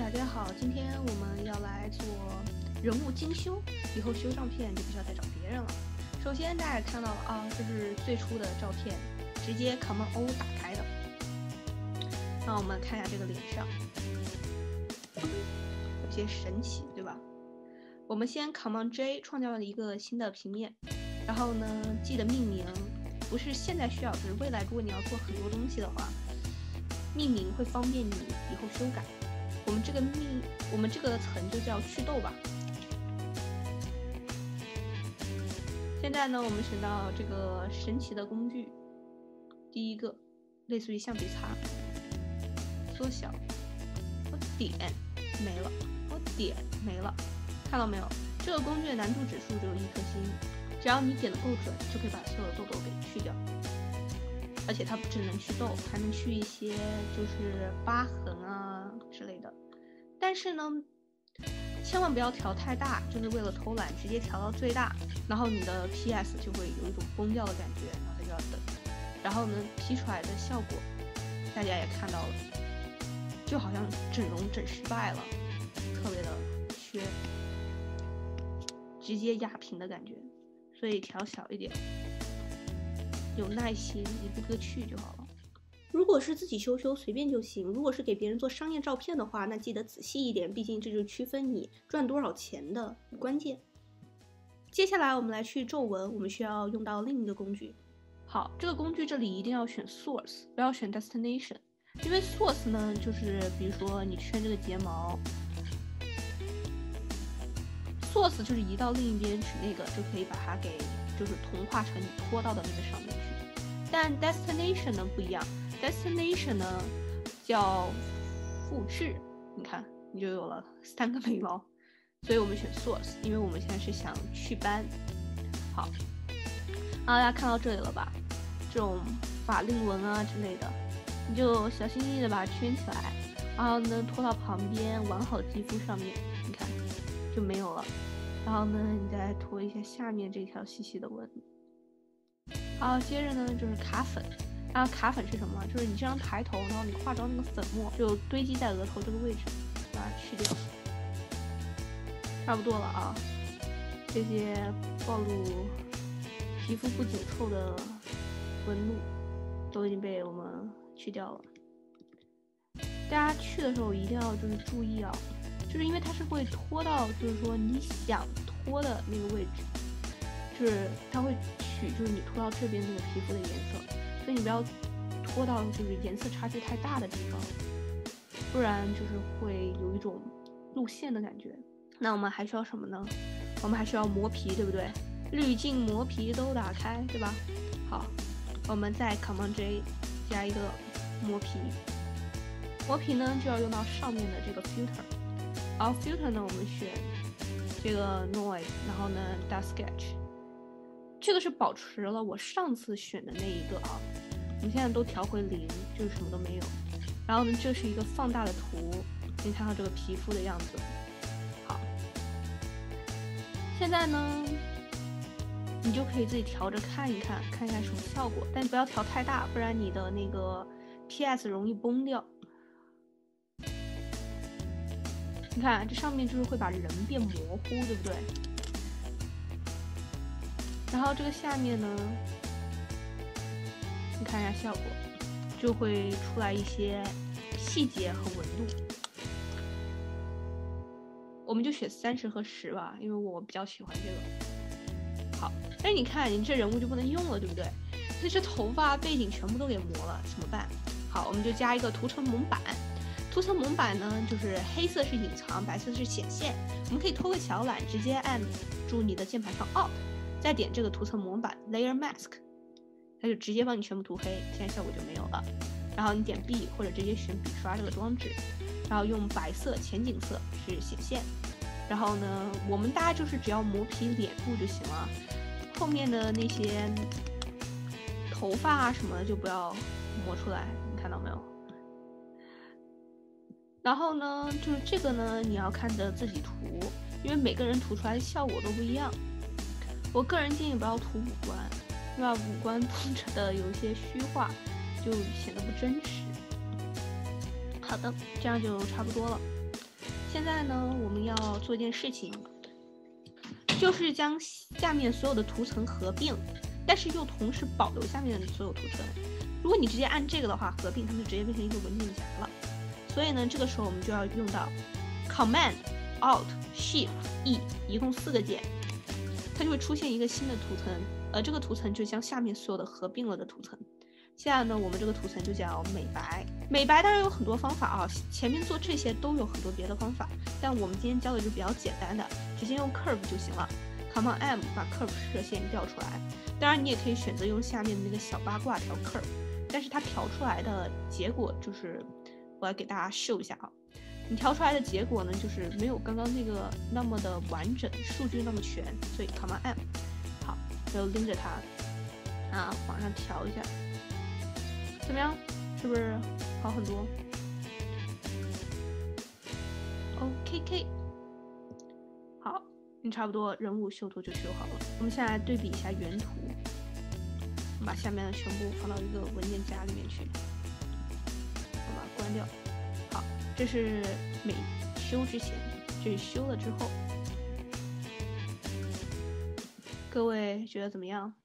大家好，今天我们要来做人物精修，以后修照片就不需要再找别人了。首先大家也看到了啊，这是最初的照片，直接 Command O 打开的。那我们看一下这个脸上，有些神奇，对吧？我们先 Command J 创造了一个新的平面，然后呢，记得命名，不是现在需要，就是未来如果你要做很多东西的话，命名会方便你以后修改。我们这个层就叫祛痘吧。现在呢，我们选到这个神奇的工具，第一个类似于橡皮擦，缩小，我点没了，我点没了，看到没有？这个工具的难度指数只有1颗星，只要你点的够准，就可以把所有的痘痘给去掉。而且它不只能祛痘，还能去一些就是疤痕啊之类的。但是呢，千万不要调太大，就是为了偷懒，直接调到最大，然后你的 PS 就会有一种崩掉的感觉，然后它就要等。然后呢，P 出来的效果大家也看到了，就好像整容整失败了，特别的削，直接压平的感觉。所以调小一点，有耐心，一个个去就好了。如果是自己修随便就行，如果是给别人做商业照片的话，那记得仔细一点，毕竟这就是区分你赚多少钱的关键。接下来我们来去皱纹，我们需要用到另一个工具。好，这个工具这里一定要选 source， 不要选 destination， 因为 source 呢，就是比如说你圈这个睫毛，source 就是移到另一边去，那个就可以把它给就是同化成你拖到的那个上面去。但 destination 呢不一样。Destination 呢叫复制，你看你就有了3个眉毛，所以我们选 source， 因为我们现在是想祛斑。好，大家看到这里了吧？这种法令纹啊之类的，你就小心翼翼的把它圈起来，然后呢拖到旁边完好的肌肤上面，你看就没有了。然后呢，你再拖一下下面这条细细的纹。好，接着呢就是卡粉。卡粉是什么？就是你这样抬头，然后你化妆那个粉末就堆积在额头这个位置，把它去掉，差不多了啊。这些暴露皮肤不紧凑的纹路都已经被我们去掉了。大家去的时候一定要就是注意啊，就是因为它是会拖到就是说你想拖的那个位置，就是它会取就是你拖到这边那个皮肤的颜色。所以你不要拖到就是颜色差距太大的地方，不然就是会有一种露馅的感觉。那我们还需要什么呢？我们还需要磨皮，对不对？滤镜、磨皮都打开，对吧？好，我们再 Command J 加一个磨皮。磨皮呢就要用到上面的这个 filter， 然后 filter 呢我们选这个 noise， 然后呢 dark sketch。这个是保持了我上次选的那一个啊，我们现在都调回0，就是什么都没有。然后呢，这是一个放大的图，可以看到这个皮肤的样子。好，现在呢，你就可以自己调着看一下什么效果，但不要调太大，不然你的那个 PS 容易崩掉。你看这上面就是会把人变模糊，对不对？然后这个下面呢，你看一下效果，就会出来一些细节和纹路。我们就选30和10吧，因为我比较喜欢这个。好，但是你看你这人物就不能用了，对不对？所以这头发背景全部都给磨了，怎么办？好，我们就加一个涂层蒙版。涂层蒙版呢，就是黑色是隐藏，白色是显现。我们可以拖个小懒，直接按住你的键盘上 Alt。再点这个涂层模板 Layer Mask， 它就直接帮你全部涂黑，现在效果就没有了。然后你点 B 或者直接选笔刷这个装置，然后用白色前景色是显现。然后呢，我们大家就是只要磨皮脸部就行了，后面的那些头发啊什么的就不要磨出来，你看到没有？然后呢，就是这个呢，你要看着自己涂，因为每个人涂出来的效果都不一样。我个人建议不要涂五官，对吧？五官涂着的有一些虚化，就显得不真实。好的，这样就差不多了。 现在呢，我们要做一件事情，就是将下面所有的图层合并，但是又同时保留下面的所有图层。如果你直接按这个的话，合并它们就直接变成一个文件夹了。所以呢，这个时候我们就要用到 Command、Alt、Shift、E， 一共4个键，它就会出现一个新的图层，这个图层就将下面所有的合并了的图层。现在呢，我们这个图层就叫美白。美白当然有很多方法啊，前面做这些都有很多别的方法，但我们今天教的就比较简单的，直接用 Curve 就行了。Command M 把 Curve 射线调出来，当然你也可以选择用下面的那个小八卦调 Curve， 但是它调出来的结果就是，我来给大家秀一下啊。你调出来的结果呢，就是没有刚刚那个那么的完整，数据那么全，所以 Command M， 好，就拎着它啊往上调一下。怎么样？是不是好很多 ？OKK， 好，你差不多人物修图就修好了。我们现在来对比一下原图，我把下面的全部放到一个文件夹里面去，我把它关掉。好，这是美修之前，这是修了之后。各位觉得怎么样？